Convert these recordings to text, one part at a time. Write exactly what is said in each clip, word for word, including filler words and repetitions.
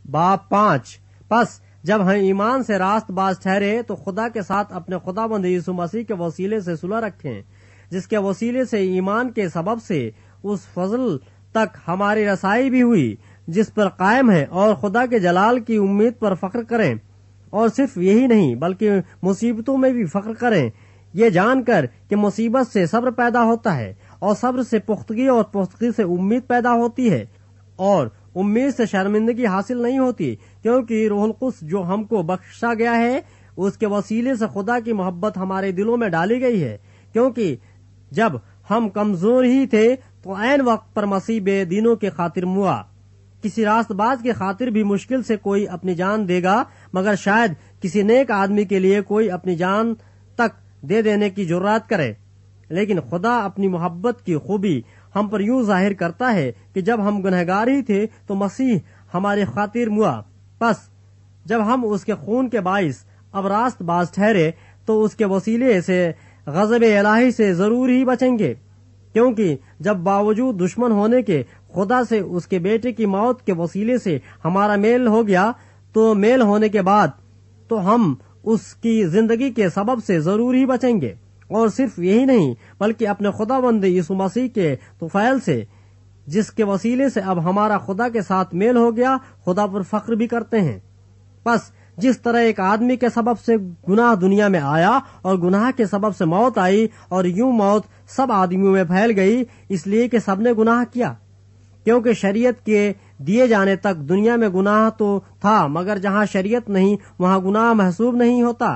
बाब पाँच। बस जब हम ईमान से रास्त बाज ठहरे तो खुदा के साथ अपने खुदाबंद यीशु मसीह के वसीले से सुलह रखें, जिसके वसीले से ईमान के सबब से उस फजल तक हमारी रसाई भी हुई जिस पर कायम है, और खुदा के जलाल की उम्मीद पर फख्र करें। और सिर्फ यही नहीं बल्कि मुसीबतों में भी फख्र करें, ये जानकर कि मुसीबत से सब्र पैदा होता है, और सब्र से पुख्तगी, और पुख्तगी से उम्मीद पैदा होती है, और उम्मीद से शर्मिंदगी हासिल नहीं होती, क्योंकि रूहुल कुद्स जो हमको बख्शा गया है उसके वसीले से खुदा की मोहब्बत हमारे दिलों में डाली गई है। क्योंकि जब हम कमजोर ही थे तो ऐन वक्त पर मसीह बेदीनों के खातिर मुआ। किसी रास्तबाज के खातिर भी मुश्किल से कोई अपनी जान देगा, मगर शायद किसी नेक आदमी के लिए कोई अपनी जान तक दे देने की जुर्रत करे। लेकिन खुदा अपनी मोहब्बत की खूबी हम पर यूं जाहिर करता है कि जब हम गुनहगार ही थे तो मसीह हमारे खातिर मुआ। बस जब हम उसके खून के बाइस अब रास्तबाज ठहरे तो उसके वसीले से गज़ब इलाही से जरूर ही बचेंगे, क्योंकि जब बावजूद दुश्मन होने के खुदा से उसके बेटे की मौत के वसीले से हमारा मेल हो गया, तो मेल होने के बाद तो हम उसकी जिंदगी के सबब से जरूर ही बचेंगे। और सिर्फ यही नहीं बल्कि अपने खुदाबंद यीशु मसीह के तुफैल से, जिसके वसीले से अब हमारा खुदा के साथ मेल हो गया, खुदा पर फख्र भी करते हैं। बस जिस तरह एक आदमी के सबब से गुनाह दुनिया में आया और गुनाह के सबब से मौत आई, और यूं मौत सब आदमियों में फैल गई, इसलिए कि सबने गुनाह किया। क्योंकि शरीयत के दिए जाने तक दुनिया में गुनाह तो था, मगर जहाँ शरीयत नहीं वहाँ गुनाह महसूब नहीं होता।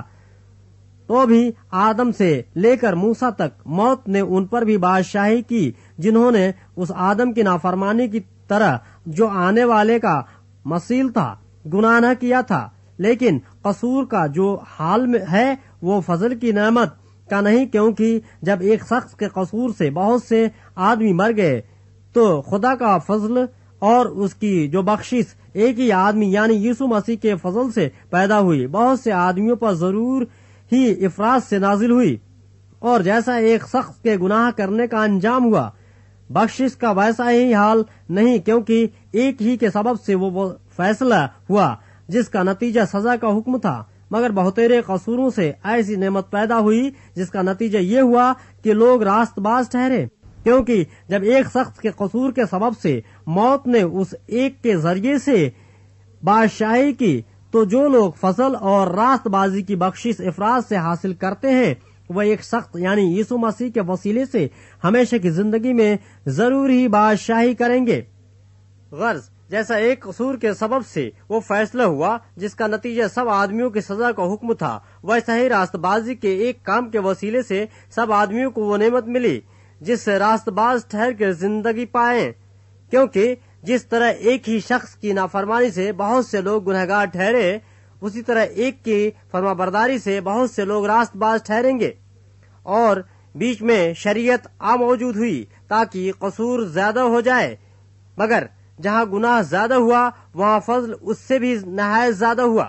तो भी आदम से लेकर मूसा तक मौत ने उन पर भी बादशाही की, जिन्होंने उस आदम की नाफरमानी की तरह जो आने वाले का मसील था गुनाह न किया था। लेकिन कसूर का जो हाल में है वो फजल की नेमत का नहीं, क्योंकि जब एक शख्स के कसूर से बहुत से आदमी मर गए तो खुदा का फजल और उसकी जो बख्शिश एक ही आदमी यानी यीशु मसीह के फजल से पैदा हुई, बहुत से आदमियों पर जरूर ही इफरात से नाजिल हुई। और जैसा एक शख्स के गुनाह करने का अंजाम हुआ, बख्शिश का वैसा ही हाल नहीं, क्योंकि एक ही के सबब से वो, वो फैसला हुआ जिसका नतीजा सजा का हुक्म था, मगर बहुतेरे कसूरों से ऐसी नेमत पैदा हुई जिसका नतीजा ये हुआ कि लोग रास्तबाज ठहरे। क्योंकि जब एक शख्स के कसूर के सबब से मौत ने उस एक के जरिए से बादशाही की, तो जो लोग फजल और रास्तबाजी की बख्शिश इफरात से हासिल करते हैं वह एक शख्स यानी यीशु मसीह के वसीले से हमेशा की जिंदगी में जरूर ही बादशाही करेंगे। गर्ज जैसा एक कसूर के सबब से वो फैसला हुआ जिसका नतीजा सब आदमियों की सजा का हुक्म था, वैसा ही रास्तबाजी के एक काम के वसीले से सब आदमियों को वो नेमत मिली जिससे रास्तबाज ठहर कर जिंदगी पाए। क्योंकि जिस तरह एक ही शख्स की नाफरमानी से बहुत से लोग गुनहगार ठहरे, उसी तरह एक की फरमाबरदारी से बहुत से लोग रास्तबाज ठहरेंगे। और बीच में शरीयत आ मौजूद हुई ताकि कसूर ज्यादा हो जाए, मगर जहाँ गुनाह ज्यादा हुआ वहाँ फजल उससे भी नहायत ज्यादा हुआ,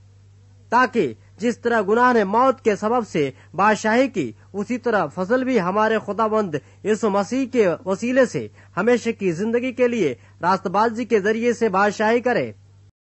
ताकि जिस तरह गुनाह ने मौत के सबब से बादशाही की, उसी तरह फजल भी हमारे खुदाबंद यीशु मसीह के वसीले से हमेशा की जिंदगी के लिए रास्तबाजी के जरिए से बादशाही करे।